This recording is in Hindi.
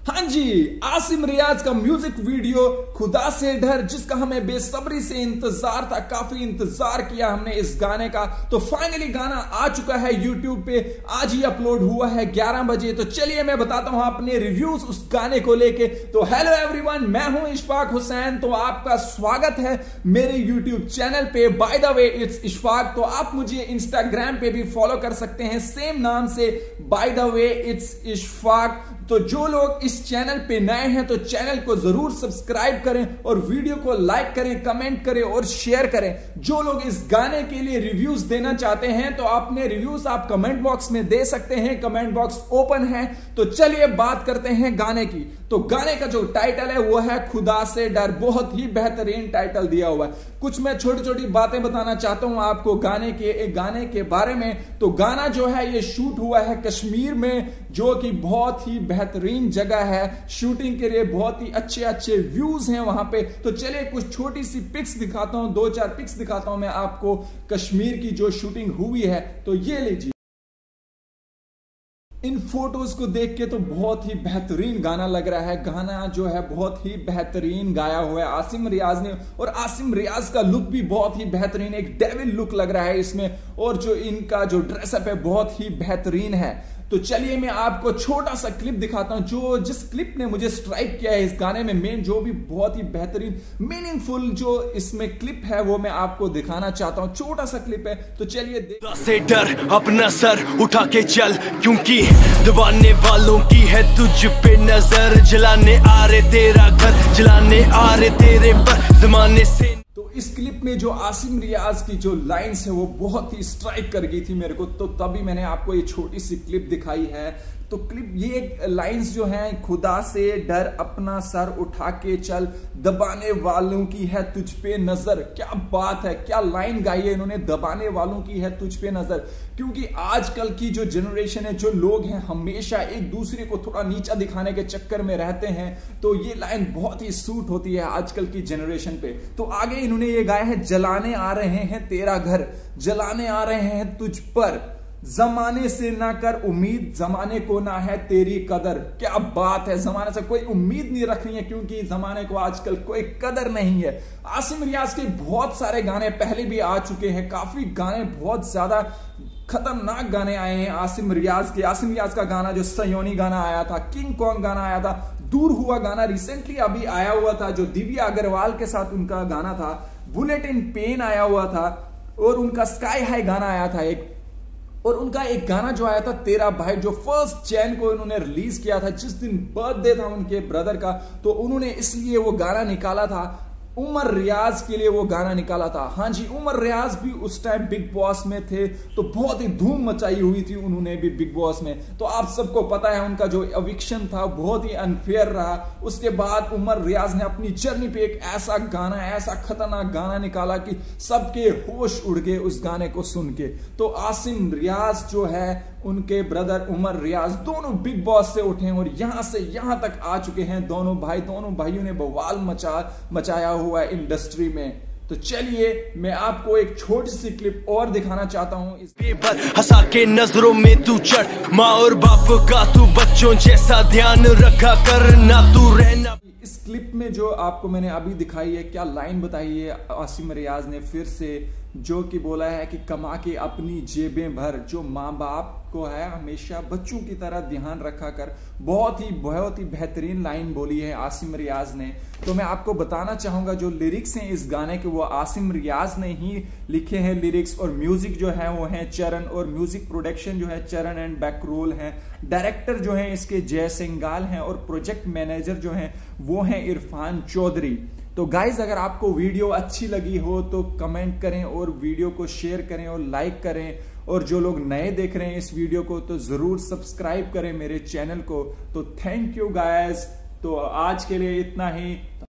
हाँ जी, आसिम रियाज का म्यूजिक वीडियो खुदा से डर, जिसका हमें बेसब्री से इंतजार था, काफी इंतजार किया हमने इस गाने का। तो फाइनली गाना आ चुका है यूट्यूब पे, आज ही अपलोड हुआ है 11 बजे। तो चलिए मैं बताता हूं अपने रिव्यूज उस गाने को लेके। तो हेलो एवरीवन, मैं हूं इशफाक हुसैन। तो आपका स्वागत है मेरे यूट्यूब चैनल पे। By the way it's Ishfaq. तो आप मुझे इंस्टाग्राम पे भी फॉलो कर सकते हैं सेम नाम से, by the way it's Ishfaq. तो जो लोग इस चैनल पे नए हैं तो चैनल को जरूर सब्सक्राइब करें और वीडियो को लाइक करें, कमेंट करें और शेयर करें। जो लोग इस गाने के लिए रिव्यूज देना चाहते हैं तो अपने रिव्यूज आप कमेंट बॉक्स में दे सकते हैं, कमेंट बॉक्स ओपन है। तो चलिए बात करते हैं गाने की। तो गाने का जो टाइटल है वो है खुदा से डर। बहुत ही बेहतरीन टाइटल दिया हुआ है। कुछ मैं छोटी छोटी बातें बताना चाहता हूं आपको गाने के बारे में। तो गाना जो है ये शूट हुआ है कश्मीर में, जो कि बहुत ही बेहतरीन जगह है शूटिंग के लिए। बहुत ही अच्छे अच्छे व्यूज हैं वहां पे। तो चलिए कुछ छोटी सी पिक्स दिखाता हूं, 2-4 पिक्स दिखाता हूं मैं आपको कश्मीर की जो शूटिंग हुई है। तो ये लीजिए, इन फोटोज को देख के तो बहुत ही बेहतरीन गाना लग रहा है। गाना जो है बहुत ही बेहतरीन गाया हुआ है आसिम रियाज ने, और आसिम रियाज का लुक भी बहुत ही बेहतरीन, एक डेविल लुक लग रहा है इसमें। और जो इनका जो ड्रेसअप है बहुत ही बेहतरीन है। तो चलिए मैं आपको छोटा सा क्लिप दिखाता हूं। जिस क्लिप ने मुझे स्ट्राइक किया है इस गाने में, मेन जो भी बहुत ही बेहतरीन मीनिंगफुल जो इसमें क्लिप है वो मैं आपको दिखाना चाहता हूं। छोटा सा क्लिप है, तो चलिए से डर, अपना सर उठा के चल, क्योंकि दबाने वालों की है तुझ पे नजर। जलाने आ रहे तेरा घर, जलाने आ रहे तेरे पर जमाने से। तो इस क्लिप में जो आसिम रियाज की जो लाइंस है वो बहुत ही स्ट्राइक कर गई थी मेरे को। तो तभी मैंने आपको ये छोटी सी क्लिप दिखाई है। तो क्लिप ये लाइंस जो हैं, खुदा से डर, अपना सर उठा के चल, दबाने वालों की है तुझ पे नजर। क्या बात है, क्या लाइन गाई है इन्होंने, दबाने वालों की है तुझ पे नजर। क्योंकि आजकल की जो जनरेशन है, जो लोग हैं, हमेशा एक दूसरे को थोड़ा नीचा दिखाने के चक्कर में रहते हैं। तो ये लाइन बहुत ही सूट होती है आजकल की जनरेशन पे। तो आगे इन्होंने ये गाया है, जलाने आ रहे हैं तेरा घर, जलाने आ रहे हैं तुझ पर, जमाने से ना कर उम्मीद, जमाने को ना है तेरी कदर। क्या बात है, जमाने से कोई उम्मीद नहीं रखनी है क्योंकि जमाने को आजकल कोई कदर नहीं है। आसिम रियाज के बहुत सारे गाने पहले भी आ चुके हैं, काफी गाने, बहुत ज्यादा खतरनाक गाने आए हैं आसिम रियाज के। आसिम रियाज का गाना जो सयोनी गाना आया था, किंग कॉन्ग गाना आया था, दूर हुआ गाना रिसेंटली अभी आया हुआ था जो दिव्या अग्रवाल के साथ उनका गाना था, बुलेट इन पेन आया हुआ था, और उनका स्काई हाई गाना आया था एक, और उनका एक गाना जो आया था तेरा भाई, जो 1 जैन को इन्होंने रिलीज किया था, जिस दिन बर्थडे था उनके ब्रदर का। तो उन्होंने इसलिए वो गाना निकाला था, उमर रियाज के लिए वो गाना निकाला था। हाँ जी, उमर रियाज भी उस टाइम बिग बॉस में थे, तो बहुत ही धूम मचाई हुई थी उन्होंने भी बिग बॉस में। तो आप सबको पता है उनका जो एविक्शन था बहुत ही अनफेयर रहा। उसके बाद उमर रियाज ने अपनी जर्नी पे एक ऐसा गाना, ऐसा खतरनाक गाना निकाला कि सबके होश उड़ गए उस गाने को सुन के। तो आसिम रियाज जो है, उनके ब्रदर उमर रियाज, दोनों बिग बॉस से उठे और यहां से यहां तक आ चुके हैं दोनों भाइयों ने बवाल मचाया हुआ है इंडस्ट्री में। तो चलिए मैं आपको एक छोटी सी क्लिप और दिखाना चाहता हूं। इस हंसा के नजरों में तू चढ़, माँ और बाप का तू बच्चों जैसा ध्यान रखा कर, ना तू रहना। इस क्लिप में जो आपको मैंने अभी दिखाई है, क्या लाइन बताई है आसिम रियाज ने फिर से, जो कि बोला है कि कमा के अपनी जेबें भर, जो माँ बाप को है हमेशा बच्चों की तरह ध्यान रखा कर। बहुत ही बेहतरीन लाइन बोली है आसिम रियाज ने। तो मैं आपको बताना चाहूंगा जो लिरिक्स हैं इस गाने के वो आसिम रियाज ने ही लिखे हैं लिरिक्स, और म्यूजिक जो है वो है चरण, और म्यूजिक प्रोडक्शन जो है चरण एंड बैकरोल है। डायरेक्टर जो है इसके जय सिंगाल हैं, और प्रोजेक्ट मैनेजर जो है वो है इरफान चौधरी। तो गाइज अगर आपको वीडियो अच्छी लगी हो तो कमेंट करें और वीडियो को शेयर करें और लाइक करें, और जो लोग नए देख रहे हैं इस वीडियो को तो जरूर सब्सक्राइब करें मेरे चैनल को। तो थैंक यू गाइज। तो आज के लिए इतना ही।